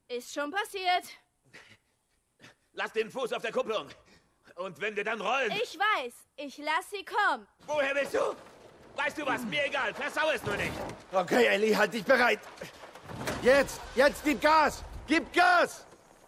Ist schon passiert. Lass den Fuß auf der Kupplung. Und wenn wir dann rollen... Ich weiß. Ich lass sie kommen. Woher willst du? Weißt du was? Mir egal. Versau es nur nicht. Okay, Ellie, halt dich bereit. Jetzt gib Gas. Gib Gas.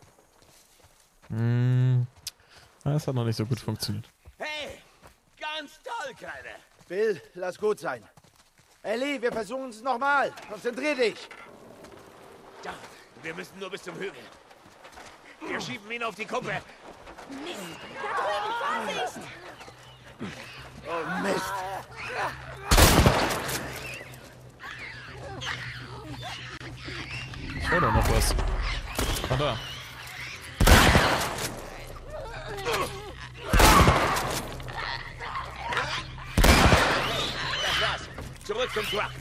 Das hat noch nicht so gut funktioniert. Hey, ganz toll, Kleine. Bill, lass gut sein. Ellie, wir versuchen es nochmal. Konzentrier dich. Ja, wir müssen nur bis zum Hügel. Wir schieben ihn auf die Kuppe. Mist. Da drüben, Vorsicht. Oh, Mist. Oh, da noch was. Ah, da. Das war's. Zurück zum Truck.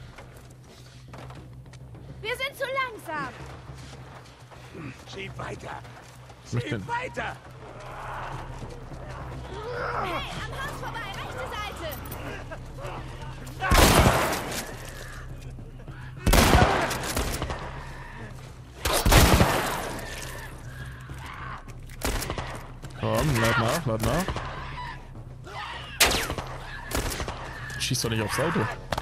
Wir sind zu langsam. Schieb weiter. Ich Schieb bin- weiter. Hey, am Haus vorbei, rechte Seite. Komm, lad nach. Schieß doch nicht aufs Auto.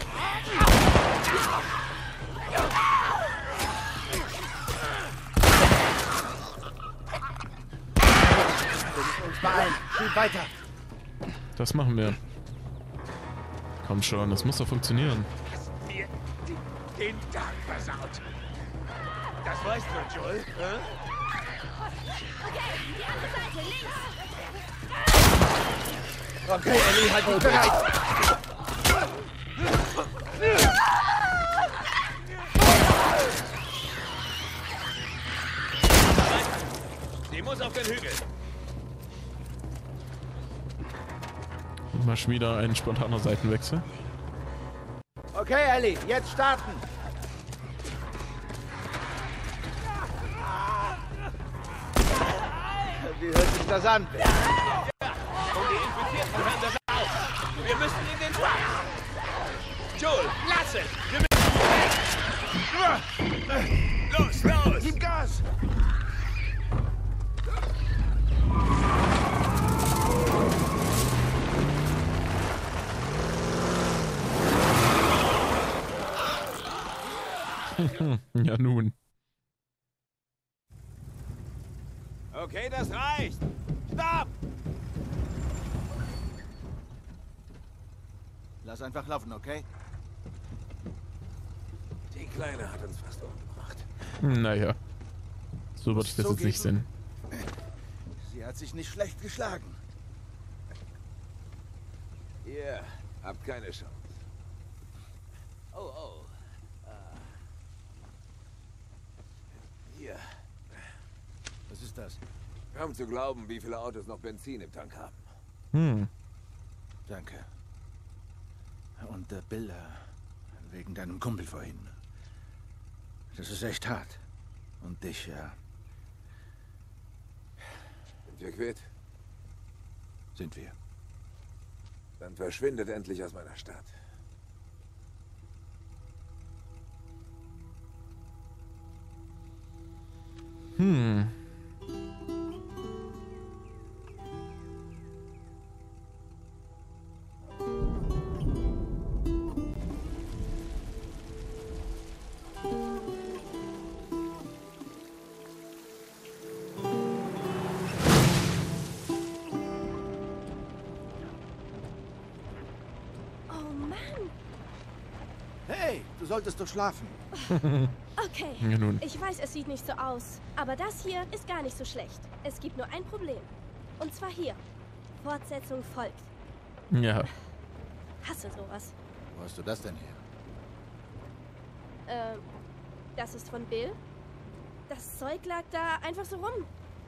Uns beeilen. Schieb weiter. Das machen wir. Komm schon, das muss doch funktionieren. Mir den Tag versaut. Das weißt du, Joel. Hä? Okay, die andere Seite, links. Okay, Ellie, halt dich bereit. Sie muss auf den Hügel. Und mal schon wieder ein spontaner Seitenwechsel. Okay, Ellie, jetzt starten. Wie hört sich das an? Und die Infizierten hören das auf. Wir müssen in den Truck. Joel, lass es. Wir müssen... Los! Gib Gas. Ja nun. Okay, das reicht. Stopp! Lass einfach laufen, okay? Die Kleine hat uns fast umgebracht. Naja. So würde ich das jetzt nicht sehen. Sie hat sich nicht schlecht geschlagen. Ihr habt keine Chance. Oh. Hier. Was ist das? Kaum zu glauben, wie viele Autos noch Benzin im Tank haben. Danke. Und der Bill, wegen deinem Kumpel vorhin. Das ist echt hart. Und dich, ja, Sind wir quitt? sind wir. Dann verschwindet endlich aus meiner Stadt. Oh Mann. Hey, du solltest doch schlafen. Okay. Ja nun. Ich weiß, es sieht nicht so aus. Aber das hier ist gar nicht so schlecht. Es gibt nur ein Problem. Und zwar hier. Fortsetzung folgt. Ja. Hasse sowas. Wo hast du das denn her? Das ist von Bill. Das Zeug lag da einfach so rum.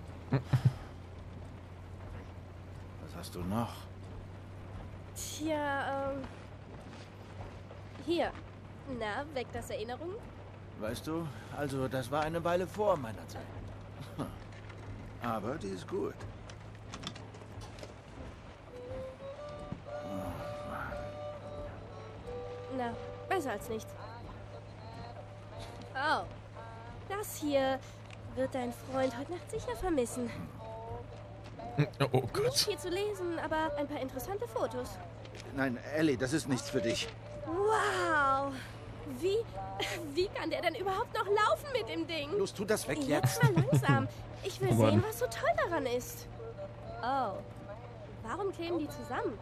Was hast du noch? Tja, hier. Na, weckt das Erinnerungen? Weißt du, also das war eine Weile vor meiner Zeit. Aber die ist gut. Na, besser als nichts. Oh. Das hier wird dein Freund heute Nacht sicher vermissen. Oh Nicht Gott. viel zu lesen, aber ein paar interessante Fotos. Nein, Ellie, das ist nichts für dich. Wow! Wie kann der denn überhaupt noch laufen mit dem Ding? Los, tu das weg Jetzt jetzt. mal langsam. Ich will Oh Mann. sehen, was so toll daran ist. Oh. Warum kleben die zusammen?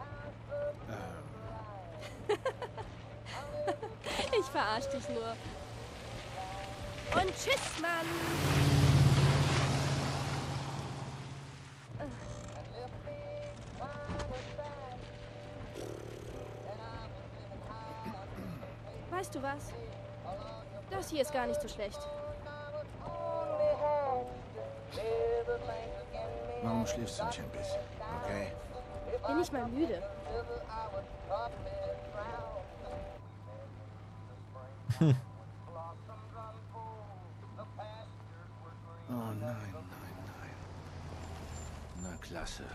Ich verarsch dich nur. Und tschüss, Mann! Weißt du was? Das hier ist gar nicht so schlecht. Warum schläfst du nicht ein bisschen? Okay. Bin nicht mal müde. Oh nein, nein, nein. Na klasse.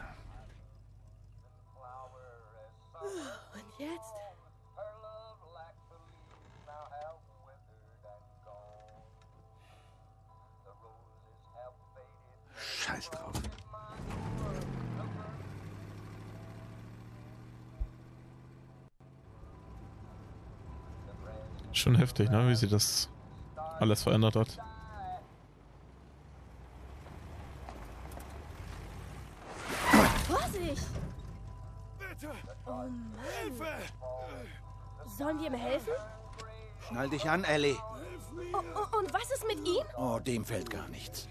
Und jetzt? Scheiß drauf. Schon heftig, ne? Wie sie das alles verändert hat. Vorsicht! Oh Mann. Sollen wir ihm helfen? Schnall dich an, Ellie. Und was ist mit ihm? Oh, dem fällt gar nichts.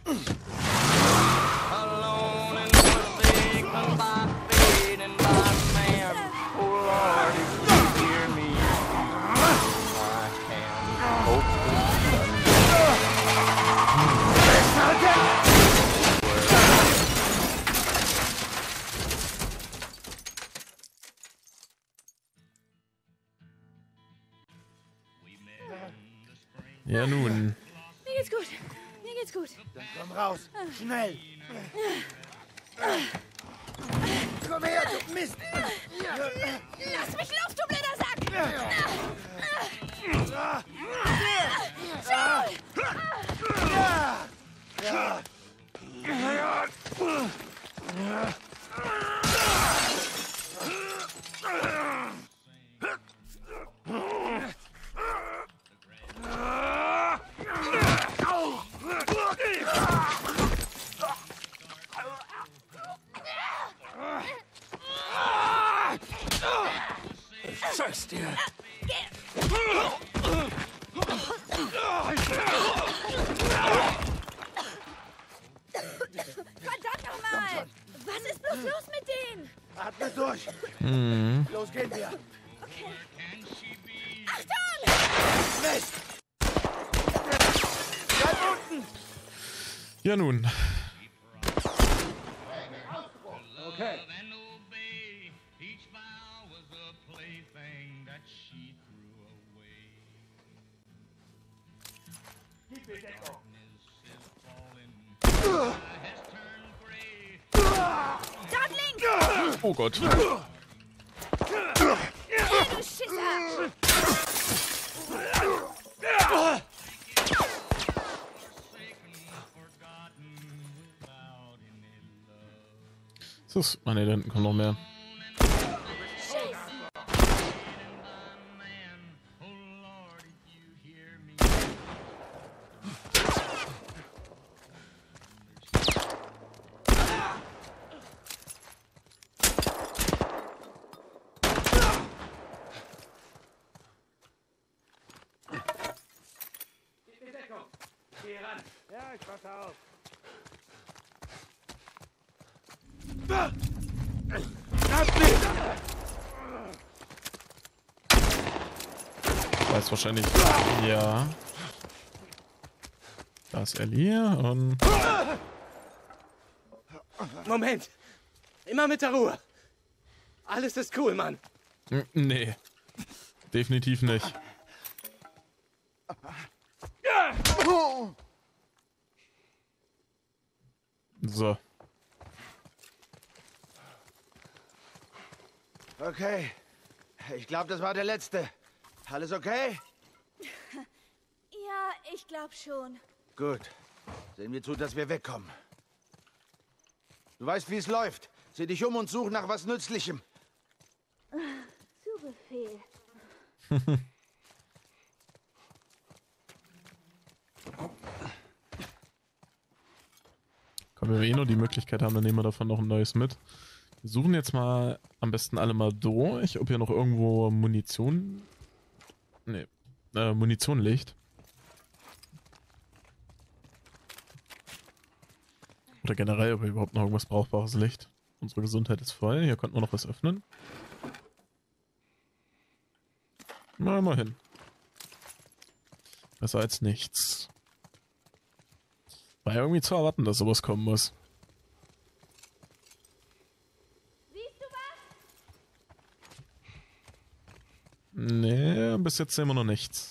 Alone and forsaken by fate and by man. Oh Lord, if you hear me, I can hope Ja nun. Mir geht's gut. Mir geht's gut. Dann komm raus. Schnell. Komm her, du Mist. Lass mich Luft, du blöder Sack! sag's dir. Verdammt nochmal! Was ist bloß los mit denen? Atme durch. Los, gehen wir. Okay. Achtung! Mist. Bleib unten. Ja nun. Okay. Dort links! Oh Gott. Du Schisser! So, meine, da hinten kommen noch mehr. Geh ran. Ja, ich passe auf. Weiß wahrscheinlich. Ja. Da ist Ellie und. Moment. Immer mit der Ruhe. Alles ist cool, Mann. Nee. Definitiv nicht. So. Okay. Ich glaube, das war der letzte. Alles okay? Ja, ich glaube schon. Gut. Sehen wir zu, dass wir wegkommen. Du weißt, wie es läuft. Sieh dich um und such nach was Nützlichem. Zu Befehl. Komm, wenn wir eh nur die Möglichkeit haben, dann nehmen wir davon noch ein neues mit. Wir suchen jetzt mal am besten alle mal durch, ob hier noch irgendwo Munition... Nee, Munition liegt. Oder generell, ob hier überhaupt noch irgendwas Brauchbares liegt. Unsere Gesundheit ist voll. Hier könnten wir noch was öffnen. Na, immerhin. Besser als nichts. War ja irgendwie zu erwarten, dass sowas kommen muss. Siehst du was? Nee, bis jetzt sehen wir noch nichts.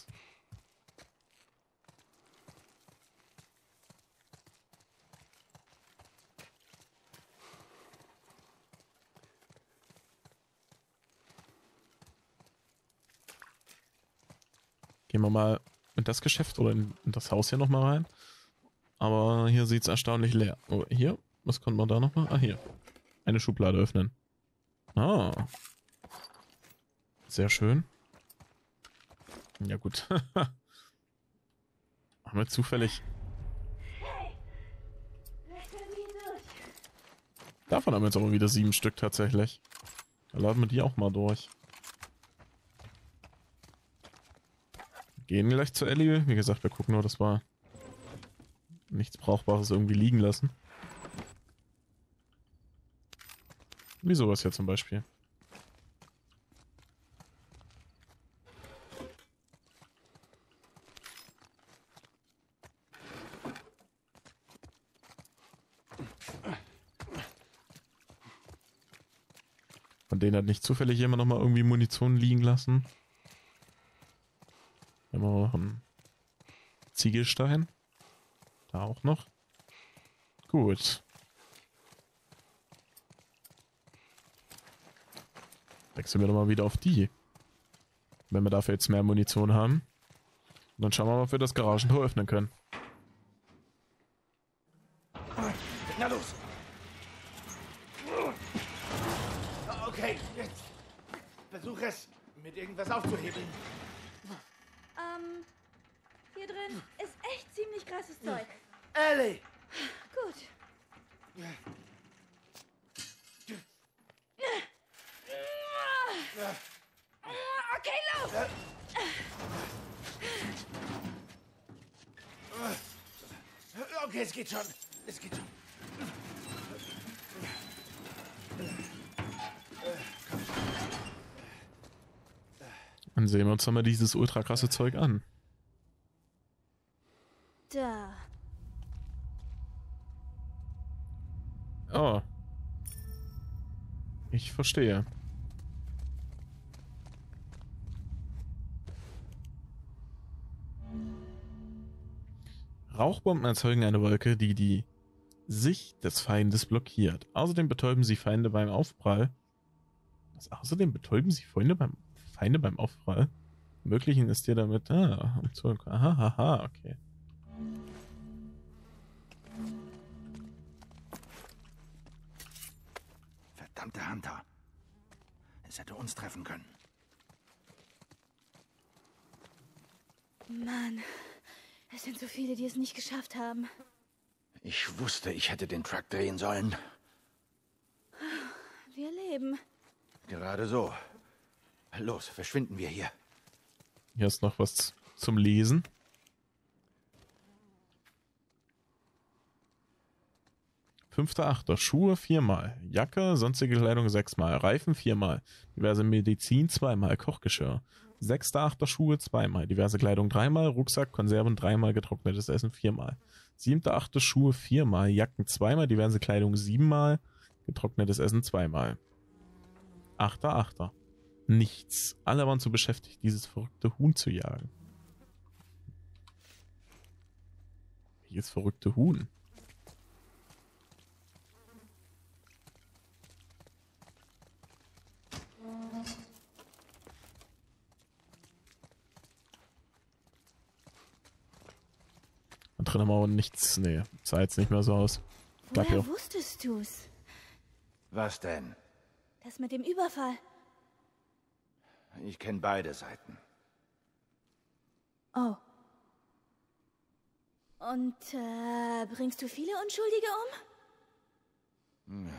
Gehen wir mal in das Geschäft oder in das Haus hier nochmal rein. Aber hier sieht es erstaunlich leer. Oh, hier? Was konnte man da nochmal? Ah, hier. Eine Schublade öffnen. Ah. Sehr schön. Ja gut. Haben wir zufällig... Davon haben wir jetzt aber wieder 7 Stück tatsächlich. Da laden wir die auch mal durch. Gehen gleich zu Ellie. Wie gesagt, wir gucken nur, dass wir nichts Brauchbares irgendwie liegen lassen. Wie sowas hier zum Beispiel. Von denen hat nicht zufällig jemand nochmal irgendwie Munition liegen lassen. Haben wir noch einen Ziegelstein. Da auch noch. Gut. Wechseln wir doch mal wieder auf die. Wenn wir dafür jetzt mehr Munition haben. Und dann schauen wir mal, ob wir das Garagentor öffnen können. Na los! Okay, jetzt. Versuch es, mit irgendwas aufzuhebeln. Hier drin ist echt ziemlich krasses Zeug. Ellie! Gut. Okay, los! Okay, es geht schon. Es geht schon. Dann sehen wir uns doch mal dieses ultra krasse Zeug an. Da. Oh. Ich verstehe. Rauchbomben erzeugen eine Wolke, die die Sicht des Feindes blockiert. Außerdem betäuben sie Feinde beim Aufprall. Außerdem betäuben sie Feinde beim Aufprall. Ermöglichen es dir damit... Aha, okay. Verdammte Hunter. Es hätte uns treffen können. Mann, es sind so viele, die es nicht geschafft haben. Ich wusste, ich hätte den Truck drehen sollen. Wir leben. Gerade so. Los, verschwinden wir hier. Hier ist noch was zum Lesen. Fünfter, Achter. Schuhe 4-mal. Jacke, sonstige Kleidung 6-mal. Reifen 4-mal. Diverse Medizin 2-mal. Kochgeschirr. 6.8. Schuhe 2-mal. Diverse Kleidung 3-mal. Rucksack, Konserven 3-mal. Getrocknetes Essen 4-mal. 7.8. Schuhe 4-mal. Jacken 2-mal. Diverse Kleidung 7-mal. Getrocknetes Essen 2-mal. 8.8. Nichts. Alle waren zu beschäftigt, dieses verrückte Huhn zu jagen. Welches verrückte Huhn? Da drin haben wir aber und nichts. Nee, sah jetzt nicht mehr so aus. Gab ja Woher auch. wusstest du's? Was denn? Das mit dem Überfall. Ich kenne beide Seiten. Oh. Und, bringst du viele Unschuldige um?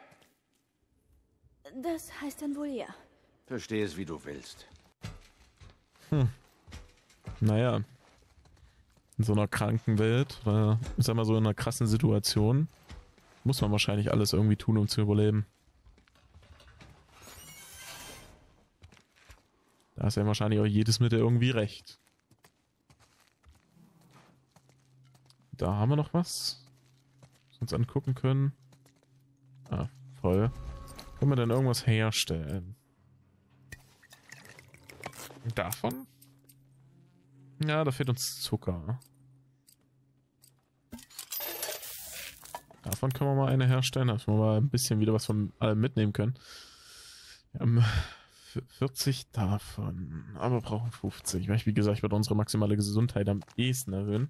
Das heißt dann wohl ja. Versteh es, wie du willst. Naja. In so einer kranken Welt, oder ich sag mal so in einer krassen Situation, muss man wahrscheinlich alles irgendwie tun, um zu überleben. Da ist ja wahrscheinlich auch jedes Mittel irgendwie recht. Da haben wir noch was, was wir uns angucken können. Ah, voll. Können wir denn irgendwas herstellen? Davon? Ja, da fehlt uns Zucker. Davon können wir mal eine herstellen, dass wir mal ein bisschen wieder was von allem mitnehmen können. Wir haben 40 davon, aber brauchen 50. Weil ich, wie gesagt, ich würde unsere maximale Gesundheit am ehesten erhöhen.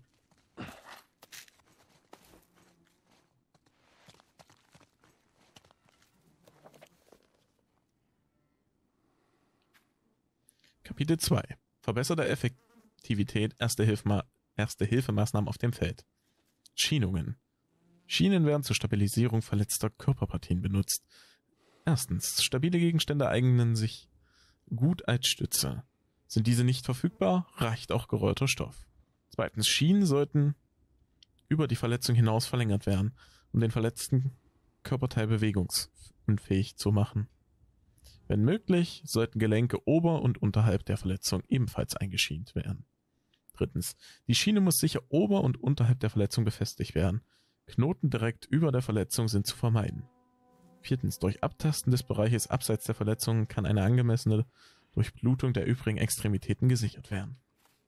Kapitel 2. Verbesserte Effektivität Erste-Hilfemaßnahmen auf dem Feld. Schienungen. Schienen werden zur Stabilisierung verletzter Körperpartien benutzt. Erstens. Stabile Gegenstände eignen sich gut als Stütze. Sind diese nicht verfügbar, reicht auch gerollter Stoff. Zweitens. Schienen sollten über die Verletzung hinaus verlängert werden, um den verletzten Körperteil bewegungsunfähig zu machen. Wenn möglich, sollten Gelenke ober- und unterhalb der Verletzung ebenfalls eingeschient werden. Drittens. Die Schiene muss sicher ober- und unterhalb der Verletzung befestigt werden. Knoten direkt über der Verletzung sind zu vermeiden. Viertens. Durch Abtasten des Bereiches abseits der Verletzung kann eine angemessene Durchblutung der übrigen Extremitäten gesichert werden.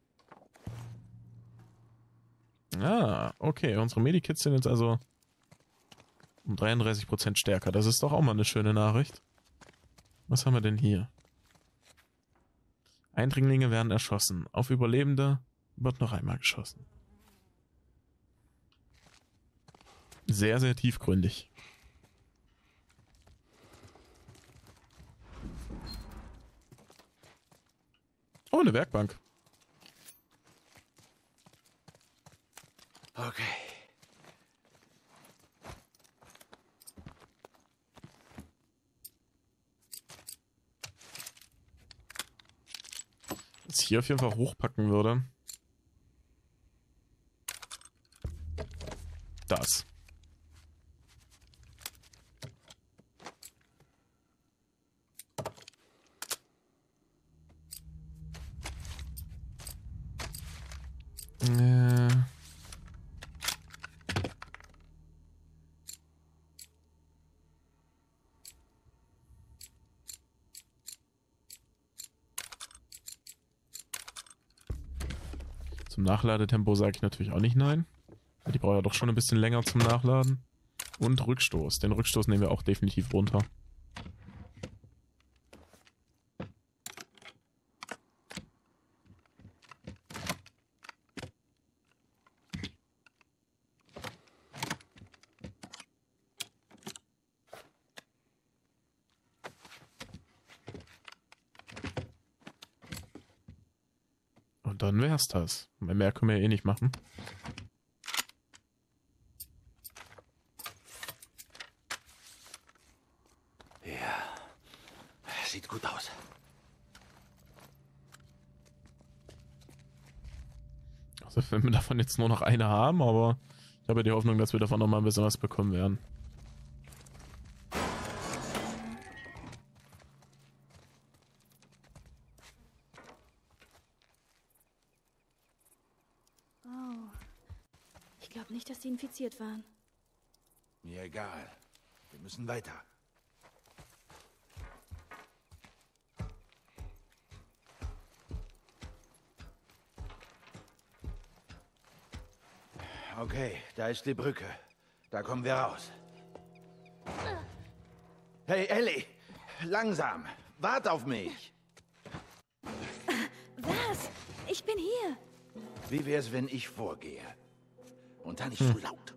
Ah, okay. Unsere Medikits sind jetzt also um 33% stärker. Das ist doch auch mal eine schöne Nachricht. Was haben wir denn hier? Eindringlinge werden erschossen. Auf Überlebende wird noch einmal geschossen. Sehr, sehr tiefgründig. Oh, eine Werkbank. Okay. Was ich hier auf jeden Fall hochpacken würde. Das. Zum Nachladetempo sage ich natürlich auch nicht nein. Weil die braucht ja doch schon ein bisschen länger zum Nachladen. Und Rückstoß. Den Rückstoß nehmen wir auch definitiv runter. Und dann wär's das. Mehr können wir ja eh nicht machen. Ja, sieht gut aus. Also wenn wir davon jetzt nur noch eine haben, aber ich habe ja die Hoffnung, dass wir davon noch mal ein bisschen was bekommen werden. Oh. Ich glaube nicht, dass die infiziert waren. Mir egal. Wir müssen weiter. Okay, da ist die Brücke. Da kommen wir raus. Hey, Ellie! Langsam! Wart auf mich! Was? Ich bin hier. Wie wär's, wenn ich vorgehe? Und dann nicht so laut.